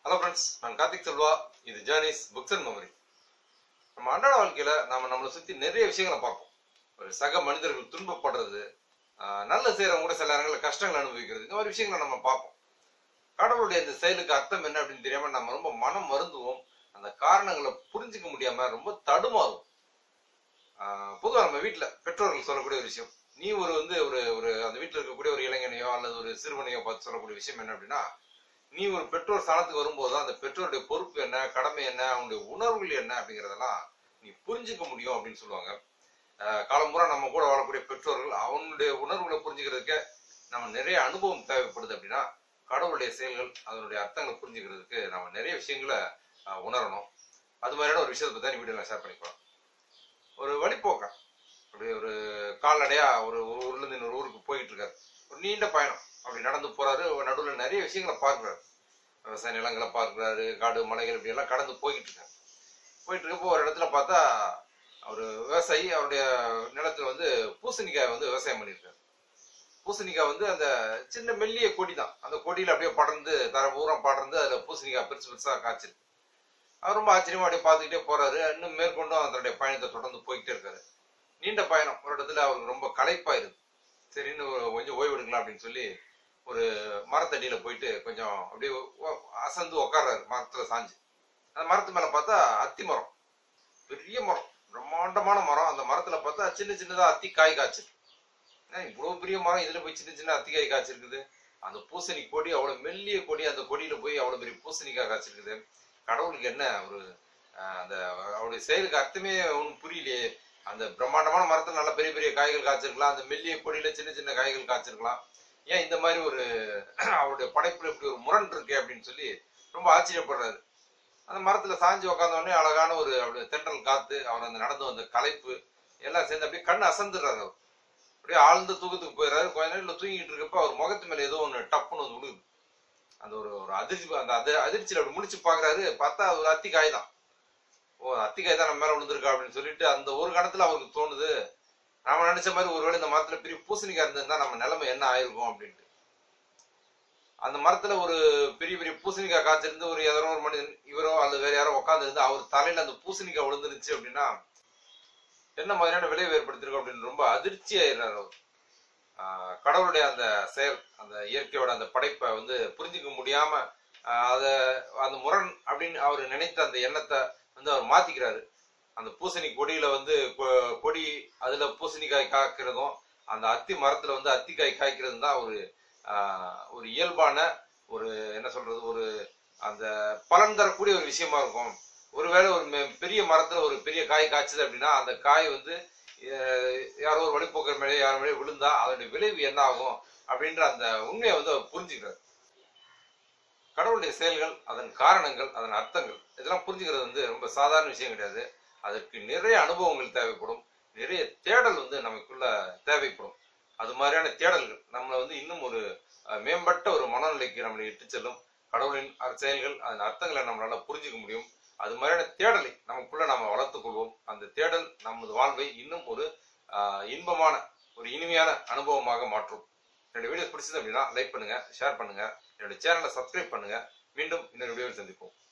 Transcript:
Hello friends, நான் கார்த்திக் செல்வா. இது journeys books and memory. நம்ம அன்றாட வாழ்க்கையில நம்மளை சுத்தி நிறைய விஷயங்களை பார்ப்போம். ஒரு சக மனிதர்கள் துன்பப்படுறது, நல்ல செய்யறவங்க கூட சில நேரங்களில் கஷ்டங்கள் அனுபவிக்கிறது, இந்த மாதிரி விஷயங்களை நம்ம பார்ப்போம். கடவுளுடைய இந்த செயலுக்கு அர்த்தம் என்ன அப்படின்னு தெரியாம நம்ம ரொம்ப மனம் வருந்துவோம். அந்த காரணங்களை புரிஞ்சுக்க முடியாம ரொம்ப தடுமாறும். பொதுவாக நம்ம வீட்டுல பெற்றோர்கள் சொல்லக்கூடிய ஒரு விஷயம், நீ ஒரு ஒரு ஒரு அந்த வீட்டில் இருக்கக்கூடிய ஒரு இளைஞனையோ அல்லது ஒரு சிறுவனையோ பார்த்து சொல்லக்கூடிய விஷயம் என்ன அப்படின்னா, நீ ஒரு பெற்றோர் ஸ்தானத்துக்கு வரும்போது அந்த பெற்றோருடைய பொறுப்பு என்ன, கடமை என்ன, அவனுடைய உணர்வுகள் என்ன அப்படிங்கறதெல்லாம் நீ புரிஞ்சுக்க முடியும் அப்படின்னு சொல்லுவாங்க. காலம்புறா நம்ம கூட வாழக்கூடிய பெற்றோர்கள் அவனுடைய உணர்வுகளை புரிஞ்சுக்கிறதுக்கு நம்ம நிறைய அனுபவம் தேவைப்படுது. அப்படின்னா கடவுளுடைய செயல்கள் அதனுடைய அர்த்தங்களை புரிஞ்சுக்கிறதுக்கு நம்ம நிறைய விஷயங்களை உணரணும். அது மாதிரியான ஒரு விஷயத்தை பத்தி வீடியோ ஷேர் பண்ணிக்கலாம். ஒரு வழிபோக்கன் அப்படி ஒரு கால்நடையா ஒரு ஊர்ல இருந்து இன்னொரு ஊருக்கு போயிட்டு இருக்காரு. ஒரு நீண்ட பயணம் அப்படி நடந்து போறாரு. நடுவில் நிறைய விஷயங்களை பார்க்கிறாரு. விவசாய நிலங்களை பார்க்கிறாரு, காடு மலைகள் இப்படி எல்லாம் கடந்து போயிட்டு இருக்காரு. போயிட்டு இருக்கப்போ ஒரு இடத்துல பார்த்தா ஒரு விவசாயி அவருடைய நிலத்துல பூசணிக்காய் விவசாயம் பண்ணியிருக்காரு. பூசணிக்காய் அந்த சின்ன மெல்லிய கொடி தான். அந்த கொடியில அப்படியே படர்ந்து தர பூரம் படர்ந்து அதுல பூசணிக்காய் பெருசு பெருசா காய்ச்சிருக்கு. அவர் ரொம்ப ஆச்சரியமா அப்படியே பார்த்துக்கிட்டே போறாரு. இன்னும் மேற்கொண்டும் அதனுடைய பயணத்தை தொடர்ந்து போய்கிட்டே இருக்காரு. நீண்ட பயணம். ஒரு இடத்துல அவருக்கு ரொம்ப களைப்பாயிருது. சரி, இன்னும் கொஞ்சம் ஓய்வு எடுக்கலாம் அப்படின்னு சொல்லி ஒரு மரத்தடியில போயிட்டு கொஞ்சம் அப்படியே அசந்து உக்காடுறாரு. மரத்துல சாஞ்சு அந்த மரத்து மேல பார்த்தா அத்தி மரம், பெரிய மரம், பிரம்மாண்டமான மரம். அந்த மரத்துல பார்த்தா சின்ன சின்னதா அத்தி காய் காய்ச்சிருக்கு. இவ்வளவு பெரிய மரம், இதுல போய் சின்ன சின்ன அத்தி காய் காய்ச்சிருக்குது. அந்த பூசணி கொடி அவ்வளவு மெல்லிய கொடி, அந்த கொடியில போய் அவ்வளவு பெரிய பூசணிக்காய் காய்ச்சிருக்குது. கடவுளுக்கு என்ன ஒரு அந்த அவருடைய செயலுக்கு அர்த்தமே ஒன்றும் புரியலையே. அந்த பிரம்மாண்டமான மரத்துல நல்ல பெரிய பெரிய காய்கள் காய்ச்சிருக்கலாம், அந்த மெல்லிய கொடியில சின்ன சின்ன காய்கள் காய்ச்சிருக்கலாம். ஏன் இந்த மாதிரி ஒரு அவருடைய படைப்புல இப்படி ஒரு முரண் இருக்கு அப்படின்னு சொல்லி ரொம்ப ஆச்சரியப்படுறாரு. அந்த மரத்துல சாஞ்சு உக்காந்த உடனே அழகான ஒரு அப்படி தென்றல் காத்து, அவர் அந்த நடந்து வந்த களைப்பு எல்லாம் சேர்ந்து அப்படியே கண்ணு அசந்துடுறாரு. அவர் அப்படியே ஆழ்ந்த தூக்கத்துக்கு போயிடுறாரு. கொஞ்ச நேரம் தூங்கிட்டு இருக்கப்ப அவர் முகத்து மேல ஏதோ ஒண்ணு டப்புன்னு விழுகுது. அந்த ஒரு அதிர்ச்சி, அந்த அதிர்ச்சியில அப்படி முடிச்சு பாக்குறாரு. பார்த்தா ஒரு அத்திக்காய் தான். அத்திக்காய் தான் நம்ம மேல விழுந்திருக்கா அப்படின்னு சொல்லிட்டு அந்த ஒரு கணத்துல அவருக்கு தோணுது, நாம நினைச்ச மாதிரி ஒருவேளை இந்த மரத்துல பெரிய பூசணிக்காய் இருந்திருந்தா நம்ம நிலைமை என்ன ஆயிருக்கும் அப்படின்ட்டு. அந்த மரத்துல ஒரு பெரிய பெரிய பூசணிக்காய் காய்ச்சிருந்து ஒரு எதனோ ஒரு மனிதன், இவரோ அல்லது வேற யாரோ உட்காந்து இருந்து அவர் தலையில அந்த பூசணிக்காய் விழுந்துருச்சு அப்படின்னா என்ன மாதிரியான விளைவு ஏற்படுத்திருக்கும் அப்படின்னு ரொம்ப அதிர்ச்சி ஆயிடுறாரு அவர். கடவுளுடைய அந்த செயல், அந்த இயற்கையோட அந்த படைப்பை புரிஞ்சுக்க முடியாம அந்த முரண் அப்படின்னு அவர் நினைத்த அந்த எண்ணத்தை அவர் மாத்திக்கிறாரு. அந்த பூசணி கொடியில கொடி அதுல பூசணிக்காய் காய்க்கிறதும் அந்த அத்தி மரத்துல அத்திக்காய் காய்க்கிறதும் தான் ஒரு இயல்பான ஒரு என்ன சொல்றது, ஒரு அந்த பலன் தரக்கூடிய ஒரு விஷயமா இருக்கும். ஒருவேளை ஒரு பெரிய மரத்துல ஒரு பெரிய காய் காய்ச்சது அப்படின்னா அந்த காய் யாரோ ஒரு வழிபோக்கர் மேலே யார் மேலே விழுந்தா அதனுடைய விளைவு என்ன ஆகும் அப்படின்ற அந்த உண்மையை அவர் புரிஞ்சுக்கிறார். கடவுளுடைய செயல்கள், அதன் காரணங்கள், அதன் அர்த்தங்கள் இதெல்லாம் புரிஞ்சுக்கிறது ரொம்ப சாதாரண விஷயம் கிடையாது. அதற்கு நிறைய அனுபவங்கள் தேவைப்படும், நிறைய தேடல் நமக்குள்ள தேவைப்படும். அது மாதிரியான தேடல்கள் நம்மளை இன்னும் ஒரு மேம்பட்ட ஒரு மனநிலைக்கு நம்மளை இட்டு செல்லும். கடவுளின் செயல்கள், அதன் அர்த்தங்களை நம்மளால புரிஞ்சுக்க முடியும். அது மாதிரியான தேடலை நமக்குள்ள நாம வளர்த்துக் கொள்வோம். அந்த தேடல் நமது வாழ்வை இன்னும் ஒரு இன்பமான ஒரு இனிமையான அனுபவமாக மாற்றும். என்னுடைய வீடியோ பிடிச்சது அப்படின்னா லைக் பண்ணுங்க, ஷேர் பண்ணுங்க, என்னுடைய சேனலை சப்ஸ்கிரைப் பண்ணுங்க. மீண்டும் இன்னொரு வீடியோவில் சந்திப்போம்.